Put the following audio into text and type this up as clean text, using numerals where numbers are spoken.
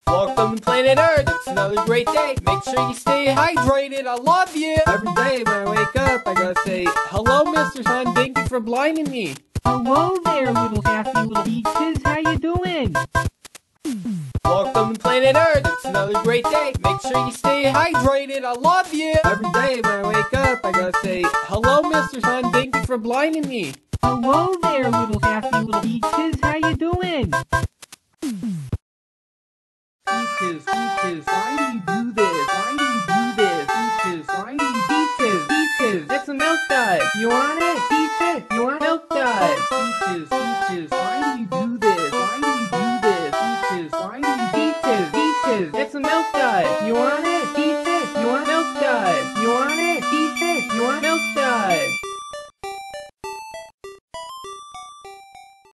Welcome to planet Earth. It's another great day. Make sure you stay hydrated. I love you. Every day when I wake up, I gotta say, hello, Mr. Sun. Thank you for blinding me. Hello there, little happy little peaches. How you doing? Welcome to planet Earth. It's another great day. Make sure you stay hydrated. I love you. Every day when I wake up, I gotta say, hello, Mr. Sun. Thank you for blinding me. Hello there, little happy little peaches. How you doing? Peaches, peaches, why do you do this? Why do you do this? Peaches, why do you peaches, peaches? It's a milk dud. You want it? Peaches, you want milk dud? Peaches, peaches, why do you do this? Why do you do this? Peaches, why do you peaches, peaches? It's a milk dud. You want it?